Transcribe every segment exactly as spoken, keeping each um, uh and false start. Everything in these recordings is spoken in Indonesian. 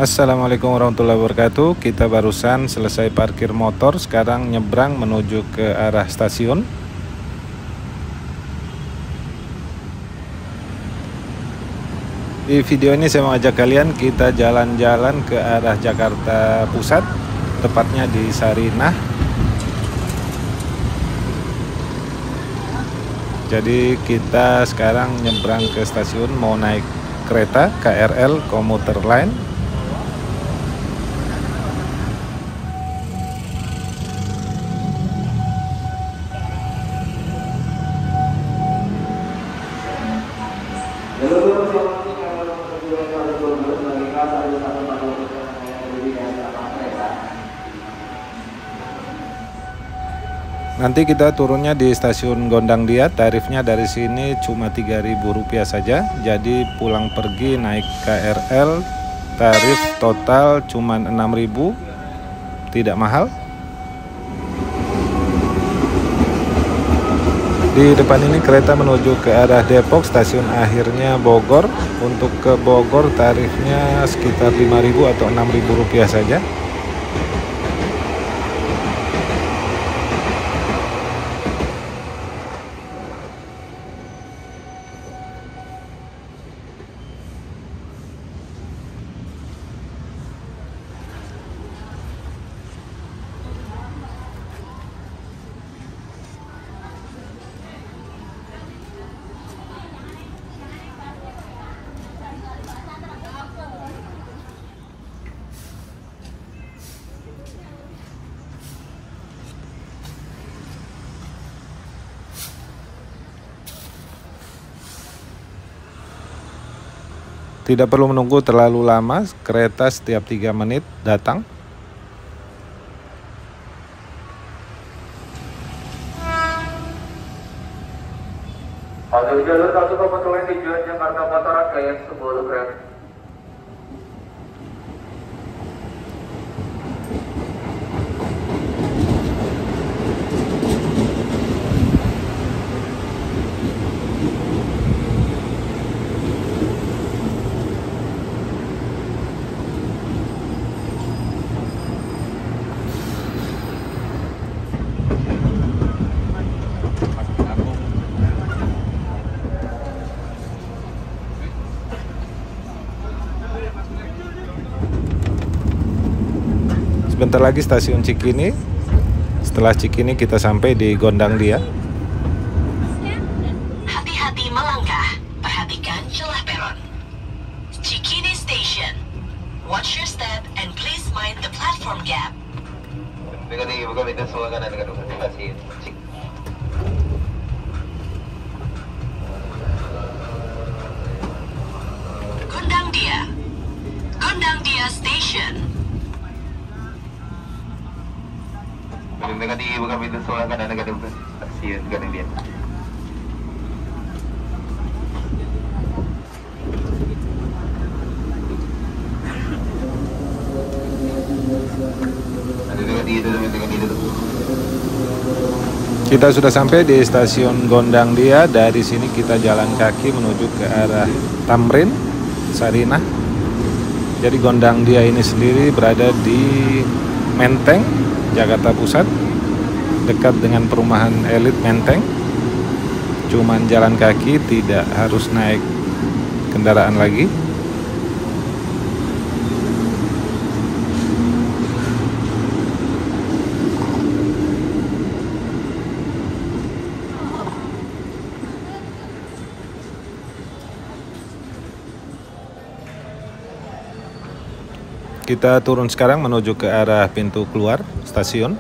Assalamualaikum warahmatullahi wabarakatuh. Kita barusan selesai parkir motor, sekarang nyebrang menuju ke arah stasiun. Di video ini saya mau ajak kalian kita jalan-jalan ke arah Jakarta Pusat, tepatnya di Sarinah. Jadi kita sekarang nyebrang ke stasiun, mau naik kereta K R L komuter line. Nanti kita turunnya di stasiun Gondang Dia, tarifnya dari sini cuma tiga ribu rupiah saja. Jadi pulang pergi naik K R L, tarif total cuma enam ribu, tidak mahal. Di depan ini kereta menuju ke arah Depok, stasiun akhirnya Bogor. Untuk ke Bogor tarifnya sekitar lima ribu atau enam ribu rupiah saja. Tidak perlu menunggu terlalu lama, kereta setiap tiga menit datang. Untuk jalur satu kebetulan tujuan Jakarta Mataram K M sepuluh kereta. Sebentar lagi stasiun Cikini. Setelah Cikini kita sampai di Gondang Dia. Hati-hati melangkah, perhatikan celah peron. Cikini Station. Watch your step and please mind the platform gap. Gondang Dia. Gondang Dia Station. Dengan di bukan pintu sebelah kanan negara stasiun Gondang Dia. Kita sudah sampai di stasiun Gondang Dia. Dari sini kita jalan kaki menuju ke arah Tamrin, Sarinah. Jadi Gondang Dia ini sendiri berada di Menteng, Jakarta Pusat, dekat dengan perumahan elit Menteng. Cuman jalan kaki, tidak harus naik kendaraan lagi. Kita turun sekarang menuju ke arah pintu keluar stasiun.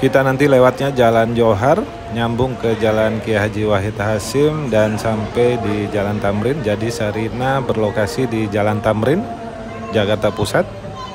Kita nanti lewatnya Jalan Johar, nyambung ke Jalan Kiai Haji Wahid Hasyim dan sampai di Jalan Tamrin. Jadi Sarinah berlokasi di Jalan Tamrin, Jakarta Pusat.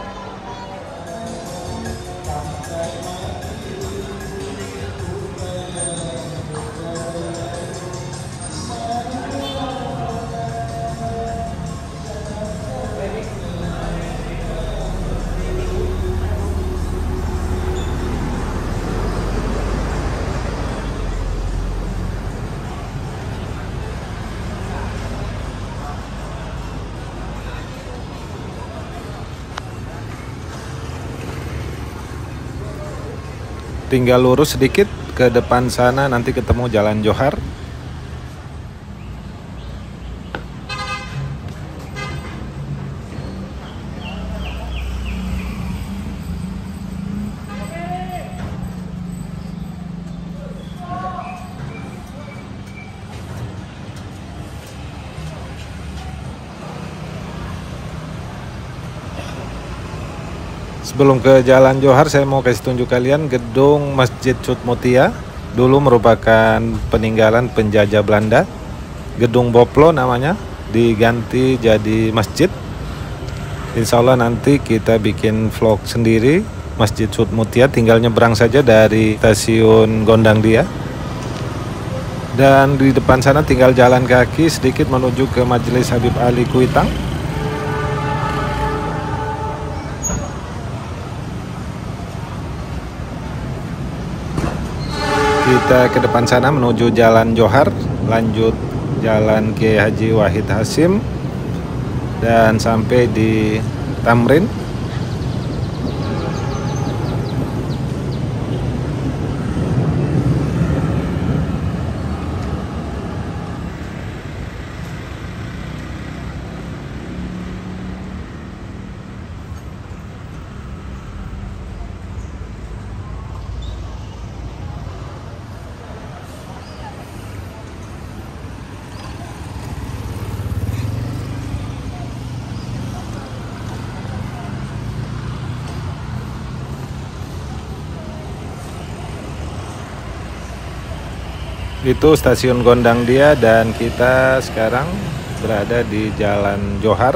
Tinggal lurus sedikit ke depan sana, nanti ketemu Jalan Johar. Sebelum ke Jalan Johar, saya mau kasih tunjuk kalian gedung Masjid Sud Mutia. Dulu merupakan peninggalan penjajah Belanda. Gedung Boplo namanya, diganti jadi masjid. Insya Allah nanti kita bikin vlog sendiri Masjid Sud Mutia, tinggal nyebrang saja dari stasiun Gondang Dia. Dan di depan sana tinggal jalan kaki sedikit menuju ke Majelis Habib Ali Kuitang. Kita ke depan sana menuju Jalan Johar, lanjut Jalan Kiai Haji Wahid Hasyim dan sampai di Tamrin. Itu stasiun Gondang Dia dan kita sekarang berada di Jalan Johar.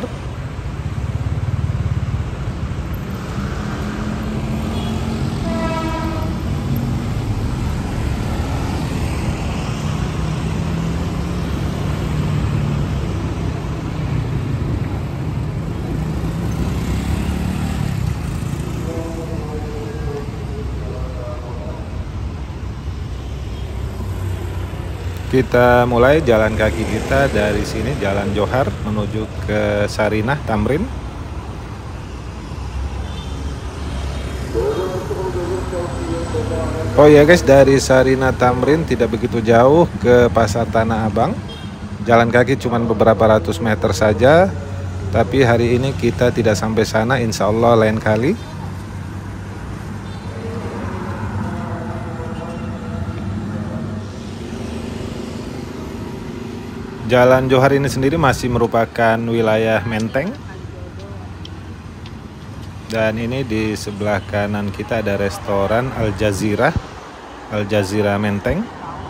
Kita mulai jalan kaki kita dari sini Jalan Johar menuju ke Sarinah Tamrin. Oh ya guys, dari Sarinah Tamrin tidak begitu jauh ke Pasar Tanah Abang. Jalan kaki cuma beberapa ratus meter saja. Tapi hari ini kita tidak sampai sana, insya Allah lain kali. Jalan Johar ini sendiri masih merupakan wilayah Menteng. Dan ini di sebelah kanan kita ada restoran Al Jazeera, Al Jazeera Menteng.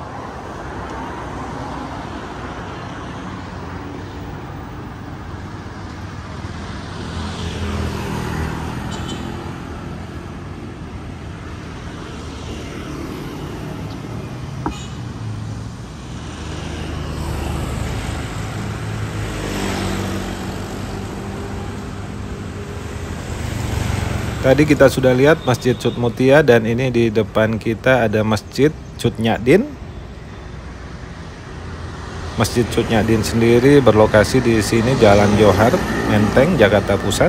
Tadi kita sudah lihat Masjid Sud Mutia dan ini di depan kita ada Masjid Sud Nyadin. Masjid Sud Nyadin sendiri berlokasi di sini Jalan Johar, Menteng, Jakarta Pusat.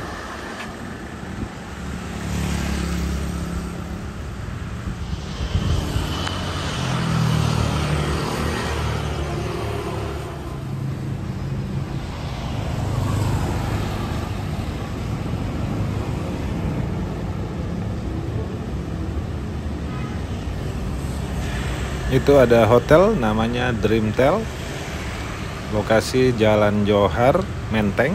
Itu ada hotel namanya Dreamtel, lokasi Jalan Johar, Menteng.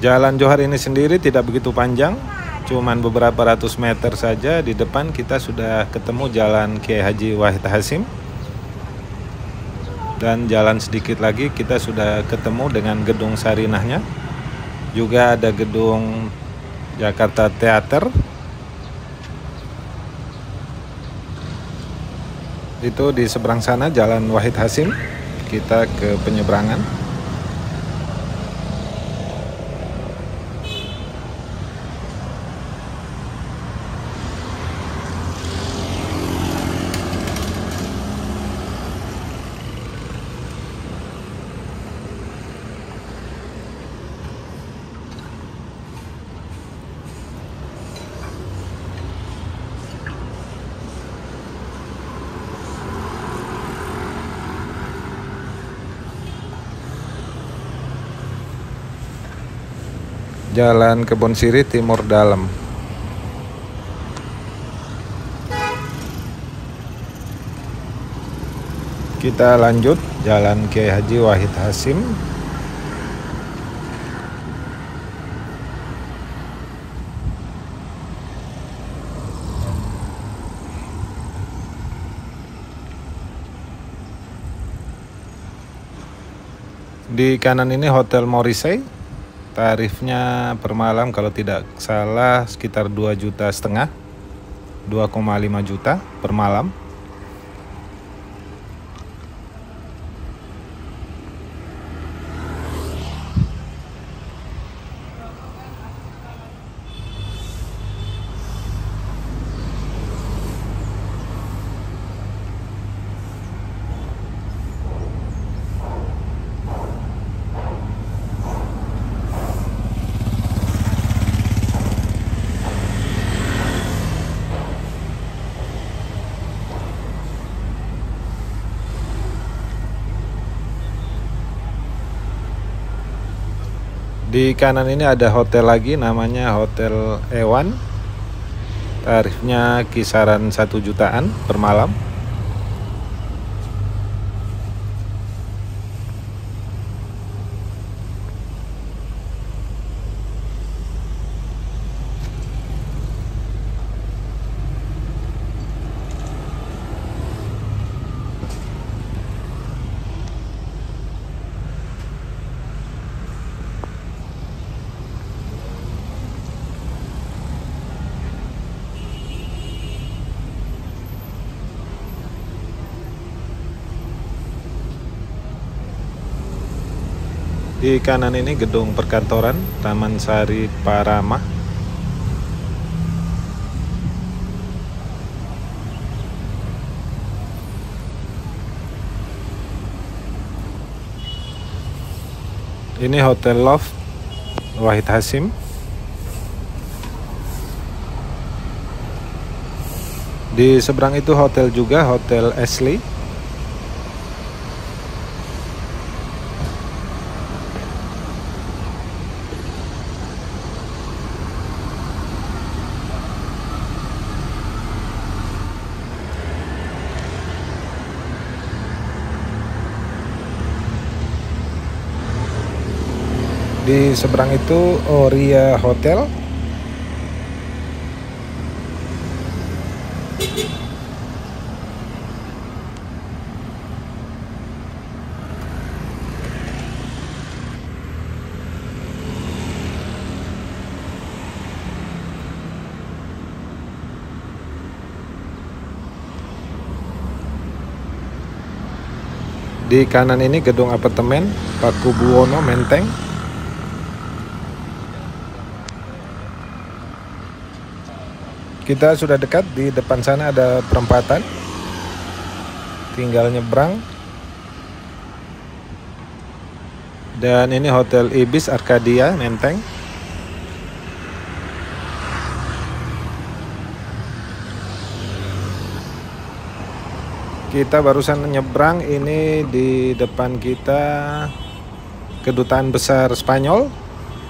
Jalan Johar ini sendiri tidak begitu panjang, cuman beberapa ratus meter saja. Di depan kita sudah ketemu Jalan Kiai Haji Wahid Hasyim. Dan jalan sedikit lagi kita sudah ketemu dengan gedung Sarinahnya. Juga ada gedung Jakarta Theater. Itu di seberang sana Jalan Wahid Hasyim. Kita ke penyeberangan. Jalan Kebon Sirih Timur Dalam. Kita lanjut Jalan Kiai Haji Wahid Hasyim. Di kanan ini Hotel Morrissey. Tarifnya per malam kalau tidak salah sekitar dua juta setengah, dua koma lima juta per malam. Di kanan ini ada hotel lagi namanya Hotel Ewan. Tarifnya kisaran satu jutaan per malam. Di kanan ini gedung perkantoran Taman Sari Parama. Ini Hotel Love Wahid Hasyim. Di seberang itu hotel juga, Hotel Ashley. Di seberang itu Oria Hotel. Di kanan ini gedung apartemen Pakubuwono Menteng. Kita sudah dekat, di depan sana ada perempatan. Tinggal nyebrang. Dan ini Hotel Ibis Arcadia Menteng. Kita barusan nyebrang, ini di depan kita Kedutaan Besar Spanyol.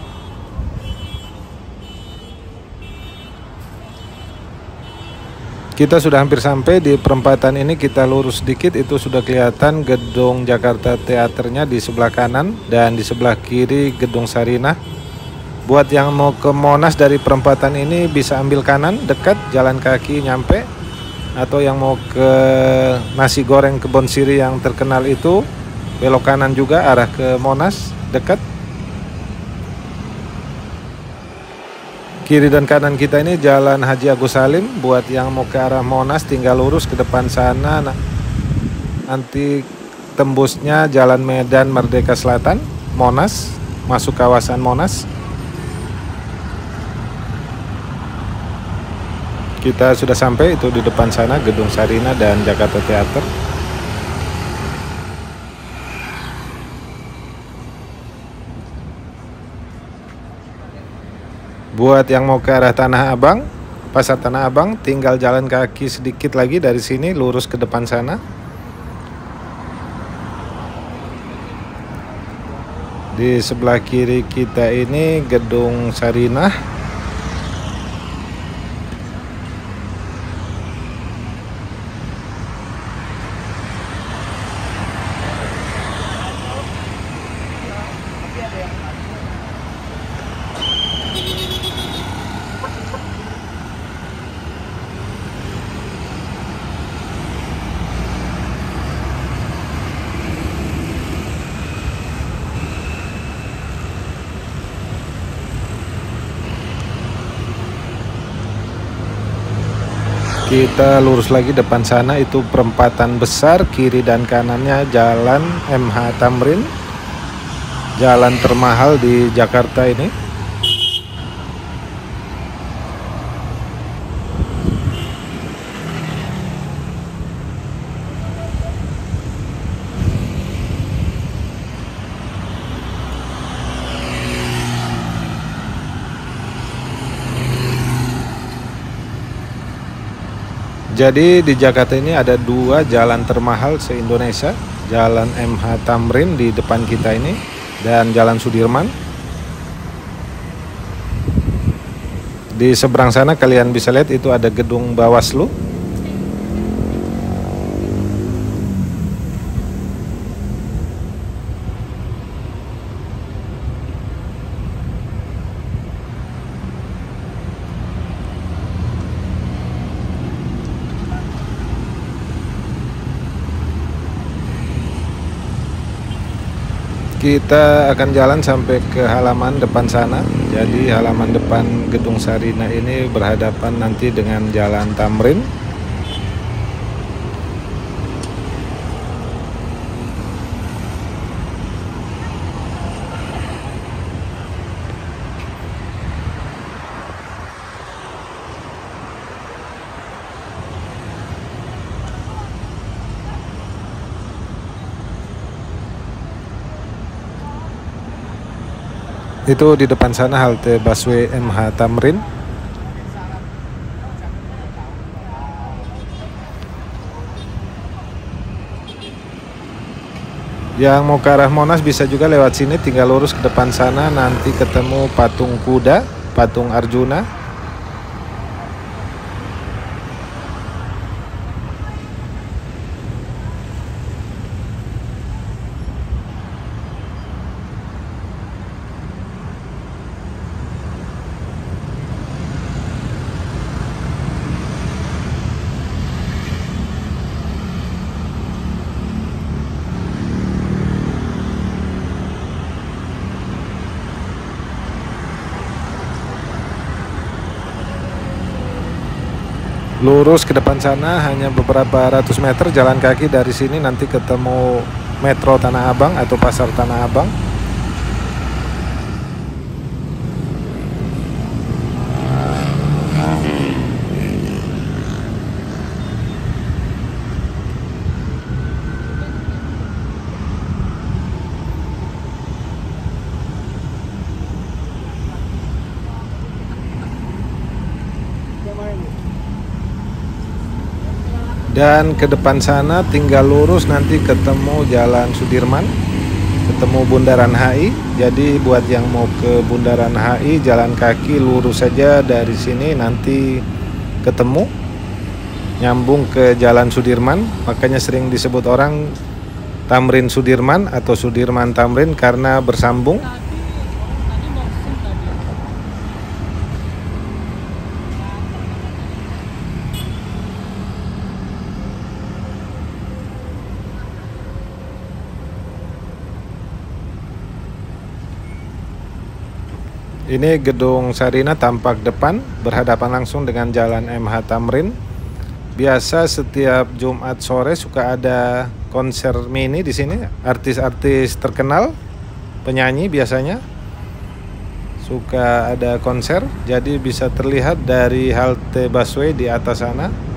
Kita sudah hampir sampai di perempatan ini. Kita lurus sedikit, itu sudah kelihatan gedung Jakarta Theaternya di sebelah kanan, dan di sebelah kiri gedung Sarinah. Buat yang mau ke Monas dari perempatan ini bisa ambil kanan, dekat, jalan kaki nyampe. Atau yang mau ke nasi goreng Kebon Siri yang terkenal itu, belok kanan juga arah ke Monas, dekat. Kiri dan kanan kita ini Jalan Haji Agus Salim. Buat yang mau ke arah Monas tinggal lurus ke depan sana. Nah, nanti tembusnya Jalan Medan Merdeka Selatan, Monas, masuk kawasan Monas. Kita sudah sampai itu di depan sana Gedung Sarina dan Jakarta Theater. Buat yang mau ke arah Tanah Abang, Pasar Tanah Abang, tinggal jalan kaki sedikit lagi dari sini lurus ke depan sana. Di sebelah kiri kita ini Gedung Sarinah. Kita lurus lagi depan sana itu perempatan besar, kiri dan kanannya Jalan M H Tamrin, jalan termahal di Jakarta ini. Jadi di Jakarta ini ada dua jalan termahal se-Indonesia, Jalan M H Tamrin di depan kita ini dan Jalan Sudirman. Di seberang sana kalian bisa lihat itu ada gedung Bawaslu. Kita akan jalan sampai ke halaman depan sana. Jadi halaman depan Gedung Sarina ini berhadapan nanti dengan Jalan Tamrin. Itu di depan sana halte busway M H Tamrin. Yang mau ke arah Monas bisa juga lewat sini, tinggal lurus ke depan sana nanti ketemu patung kuda, patung Arjuna. Lurus ke depan sana hanya beberapa ratus meter jalan kaki dari sini nanti ketemu Metro Tanah Abang atau Pasar Tanah Abang. Dan ke depan sana tinggal lurus nanti ketemu Jalan Sudirman, ketemu Bundaran H I. Jadi buat yang mau ke Bundaran H I jalan kaki lurus saja dari sini nanti ketemu, nyambung ke Jalan Sudirman. Makanya sering disebut orang Tamrin Sudirman atau Sudirman Tamrin karena bersambung. Ini gedung Sarinah tampak depan berhadapan langsung dengan Jalan M H Tamrin. Biasa setiap Jumat sore suka ada konser mini di sini, artis-artis terkenal, penyanyi biasanya suka ada konser, jadi bisa terlihat dari halte busway di atas sana.